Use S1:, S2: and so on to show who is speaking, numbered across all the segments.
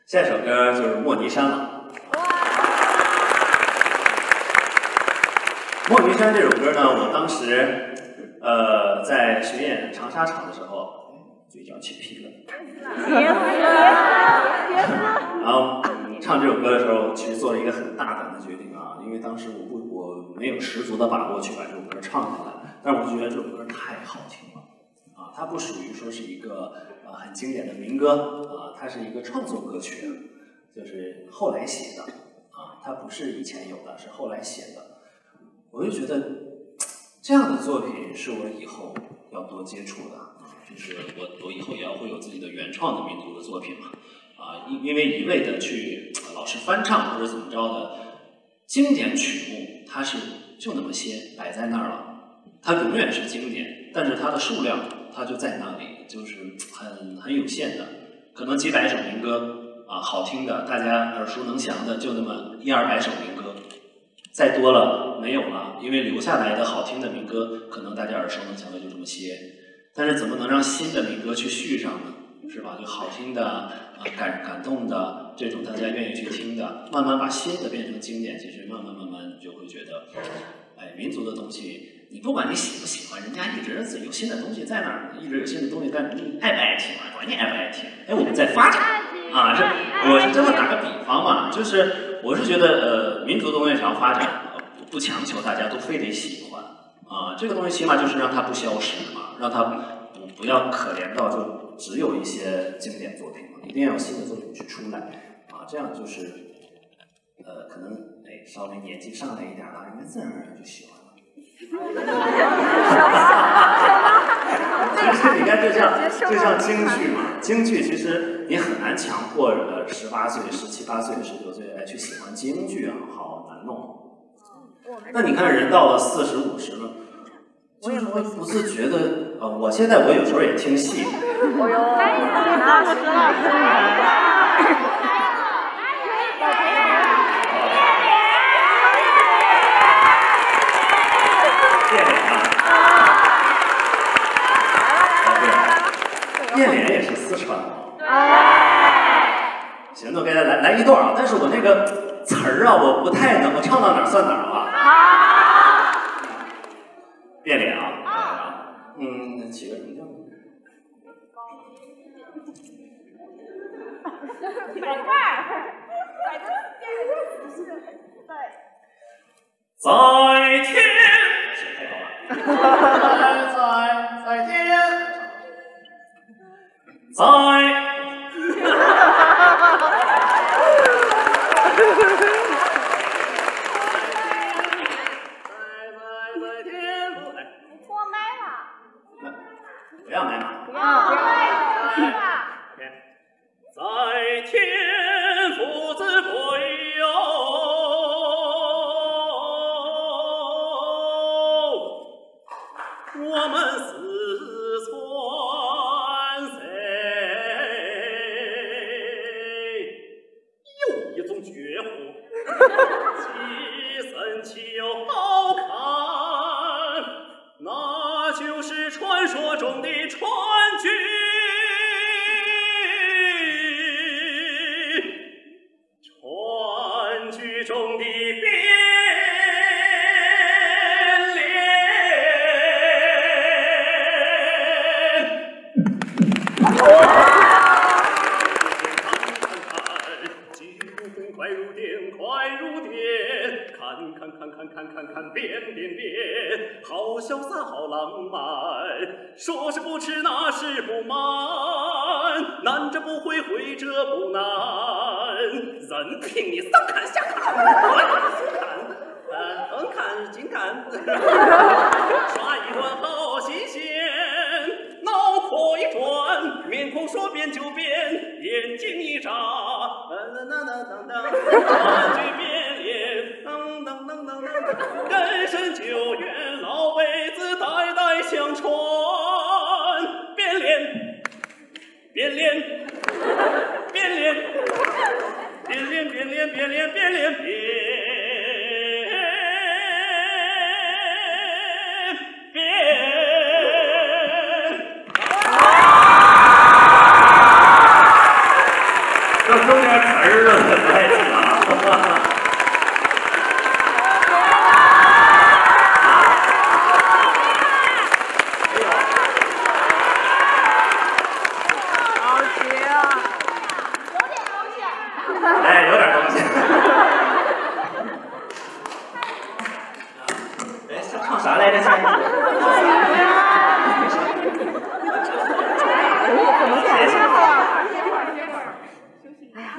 S1: 下一首歌就是莫尼山了。莫尼山这首歌呢，我当时在巡演长沙场的时候，嘴角起皮了。然后唱这首歌的时候，其实做了一个很大胆的决定啊，因为当时我没有十足的把握去把这首歌唱下来，但是我就觉得这首歌太好听了啊，它不属于说是一个很经典的民歌啊，它是一个创作歌曲，就是后来写的啊，它不是以前有的，是后来写的。我就觉得这样的作品是我以后要多接触的啊，就是我以后也要会有自己的原创的民族的作品嘛啊，因为一味的去老是翻唱或者怎么着的经典曲目，它是就那么些摆在那儿了，它永远是经典，但是它的数量它就在那里，就是很有限的，可能几百首民歌啊，好听的大家耳熟能详的就那么100-200首民歌。再多了没有了，因为留下来的好听的民歌，可能大家耳熟能详的就这么些。但是怎么能让新的民歌去续上呢？是吧？就好听的、感动的这种大家愿意去听的，慢慢把新的变成经典，其实慢慢你就会觉得，哎，民族的东西，你不管你喜不喜欢，人家一直有新的东西在那儿，一直有新的东西在，你爱不爱听啊？管你爱不爱听，哎，我们在发展啊，我是这么打个比方嘛，就是。我是觉得，民族的东西想要发展，不强求大家都非得喜欢啊。这个东西起码就是让它不消失嘛，让它不要可怜到就只有一些经典作品嘛，一定要有新的作品去出来啊。这样就是，可能稍微年纪上来一点了，人家自然而然就喜欢了。其实你看，就像京剧嘛，京剧其实你很难强迫18岁、17、18岁、19岁来去喜欢京剧啊，好难弄。那你看人到了40、50了，就是会不自觉的我现在我有时候也听戏。变脸也是四川的。行，那我给大家来一段啊，但是我那个词儿啊，我不太能，我唱到哪儿算哪儿啊。变脸啊，起个什么叫？在天，太高了。在天。在天不脱麦了，不要麦嘛，不要在天父子贵哟，我们四川谁？绝活，其身秋好看，那就是传说中的川剧。川剧中的变脸。快如电，快如电，看，变，好潇洒，好浪漫。说是不吃，那是不满，难者不会，会者不难。任凭你上看下看，横看近看，耍一段好新鲜。脑壳一转，面孔说变就变，眼睛一眨，川剧变脸，人生久远，老辈子代代相传。变脸，变脸，变脸，变脸，变脸，变脸，变脸，中间
S2: 哎呀，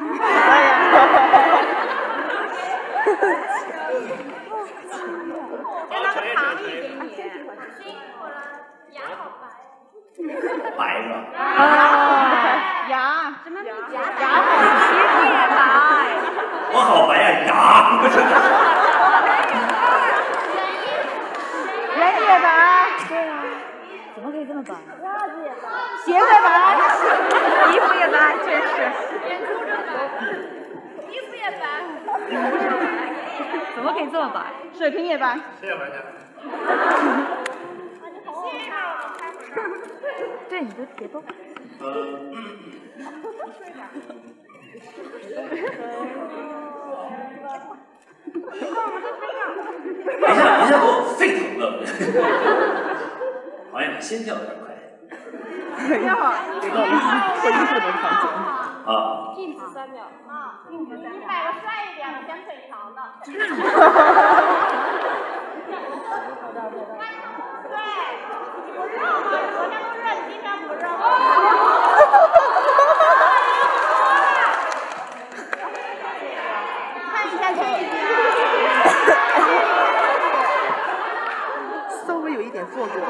S3: 再拿个糖也给你。辛苦了，牙好白。
S1: 白是吧？
S2: 牙，
S3: 什么
S2: 牙
S3: 好皮肤也白。
S1: 我好白呀，牙！
S2: 人也白，对啊，怎么可以这么白？
S3: 袜子也白，
S2: 鞋也白，
S3: 衣服也白，真是。眼珠子白，衣服也白，怎么可以这么白？
S2: 水瓶也白。
S1: 谁也白的？
S2: 对，你都别动。
S1: 一下给我沸腾了！导演心跳有点快。
S2: 你好，这个脱衣服的场景。
S1: 啊。
S3: 静止3秒。啊，静止3秒。你摆个帅一点的，显腿长的。对，你不热吗？昨天都热，你今天不热吗？
S2: 看一下这一边。稍微有一点做作。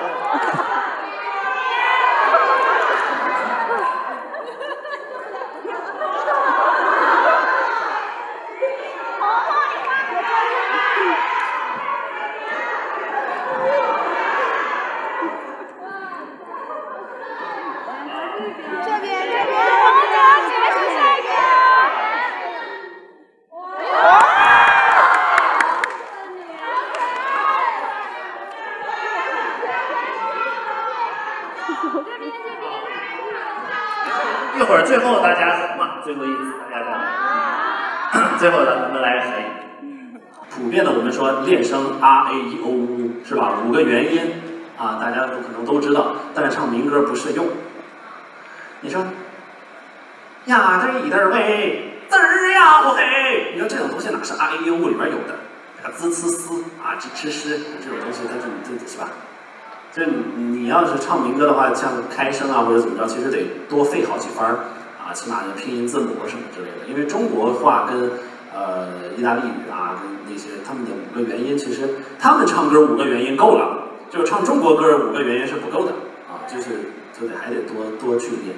S1: 一会儿最后大家合嘛，最后一次大家看，最后咱们来合影。普遍的我们说练声 R A E O U 是吧？5个元音啊，大家可能都知道，但是唱民歌不适用。你说呀嘚一嘚喂，滋儿呀呼嘿，你说这种东西哪是 R A E O U 里边有的？滋呲丝啊，吱吱吱这种东西，它是吧？就是你要是唱民歌的话，像开声啊或者怎么着，其实得多费好几番啊，起码的拼音字母什么之类的。因为中国话跟意大利语啊跟那些他们的5个元音，其实他们唱歌5个元音够了，就是唱中国歌5个元音是不够的啊，就得还得多去练。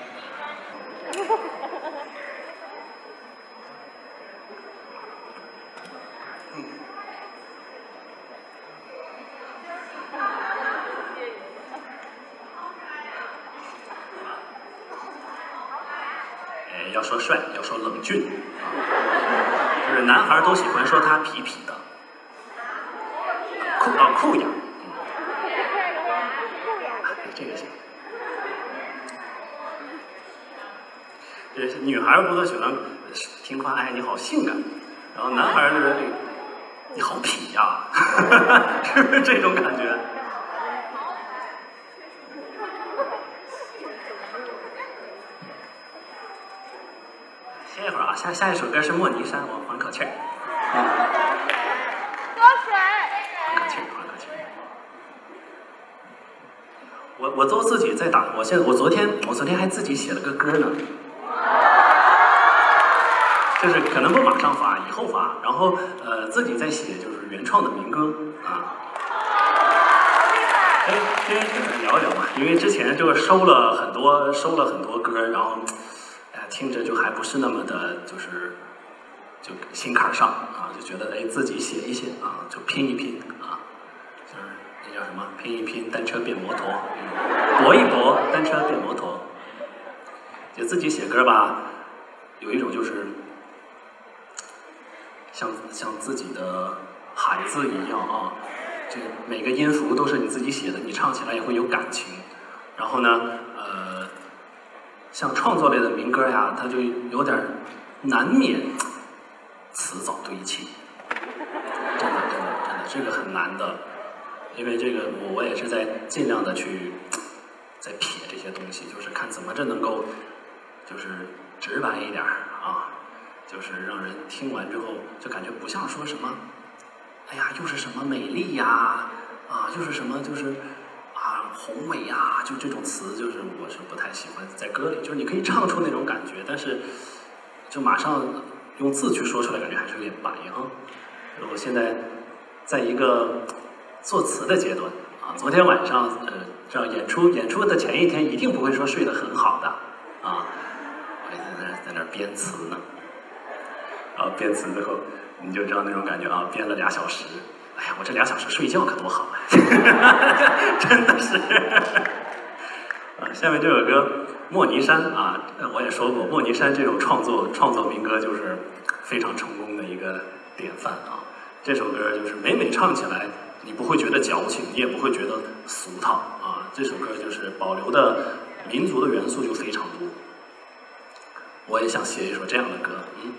S1: 要说帅，要说冷峻，就是男孩都喜欢说他痞痞的，酷呀，这个行。这女孩不都喜欢听夸，哎，你好性感，然后男孩就是你好痞呀，是不是这种感觉？歇一会儿啊，下一首歌是莫尼山，我缓口气儿。
S3: 喝水。
S1: 缓口气儿，缓口气儿。我都自己在打，我昨天还自己写了个歌呢，就是可能不马上发，以后发，然后自己在写就是原创的民歌啊。先聊一聊吧，因为之前就是收了很多歌，然后。听着就还不是那么的，就心坎上啊，就觉得哎自己写一写啊，就拼一拼啊，就是那叫什么拼一拼，单车变摩托，搏一搏，单车变摩托。就自己写歌吧，有一种就是像自己的孩子一样啊，这每个音符都是你自己写的，你唱起来也会有感情。然后呢，像创作类的民歌呀，它就有点难免词藻堆砌，真的，这个很难的，因为这个我也是在尽量的去在撇这些东西，就是看怎么着能够就是直白一点啊，就是让人听完之后就感觉不像说什么，哎呀又是什么美丽呀，啊又是什么就是。宏伟呀，就这种词，就是我是不太喜欢在歌里，就是你可以唱出那种感觉，但是
S4: 就马上用字去说出来，感觉还是有点白哈。我现在在一个作词的阶段啊，昨天晚上这样演出的前一天一定不会说睡得很好的啊，我在那儿编词呢，然后编词之后你就知道那种感觉啊，编了2小时，哎呀，我这2小时睡觉可多好啊，真的是。下面这首歌《莫尼山》啊，我也说过，莫尼山这种创作民歌就是非常成功的一个典范啊。这首歌就是每唱起来，你不会觉得矫情，你也不会觉得俗套啊。这首歌就是保留的民族的元素就非常多。我也想写一首这样的歌，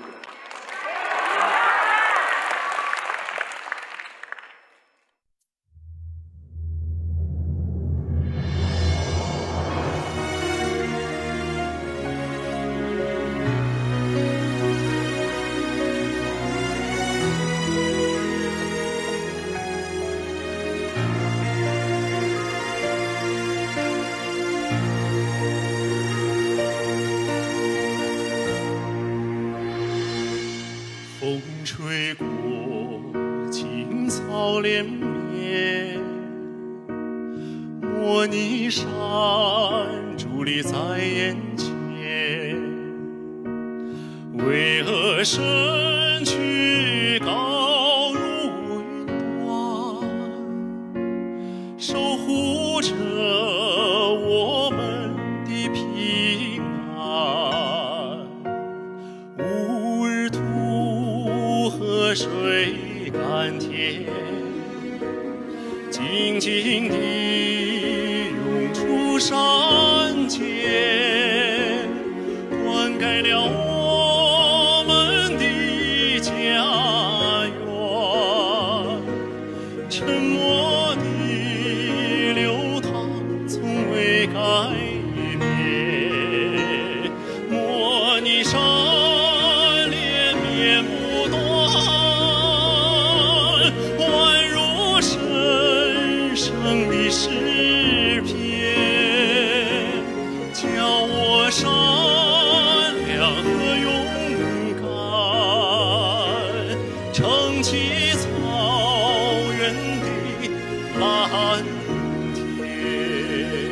S5: 风吹过，青草连绵，莫尼山伫立在眼前。巍峨身躯高如云端，守护着我们的平安。无日土河水甘甜，静静地涌出山间，灌溉了我们的家园。沉默的流淌从未改变，莫尼山连绵不断，宛如神圣的诗篇，叫我善良和勇敢，撑起草原的蓝天。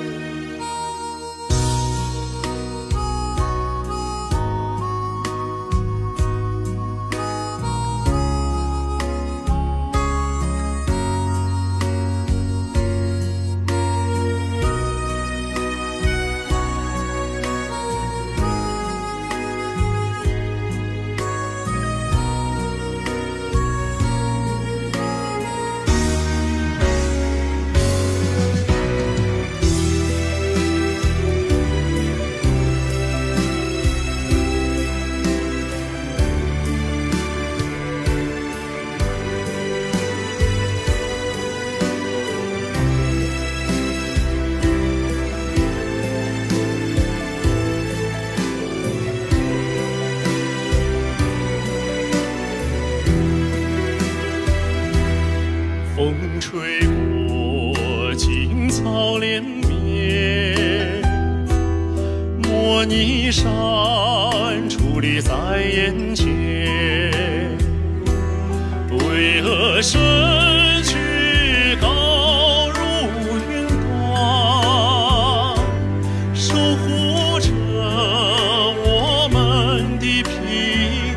S5: 风吹过，青草连绵，莫尼山矗立在眼前。巍峨身躯高如云端，守护着我们的平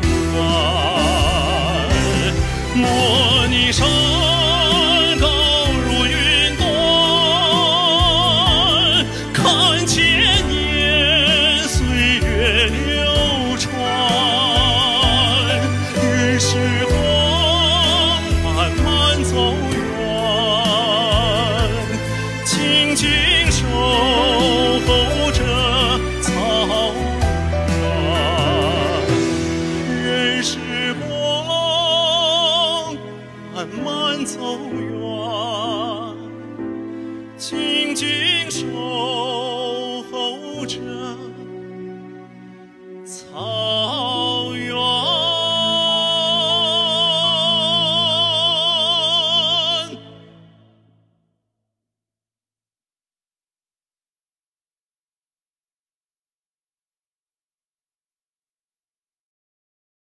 S5: 安。莫尼山慢走远，静静守候着草。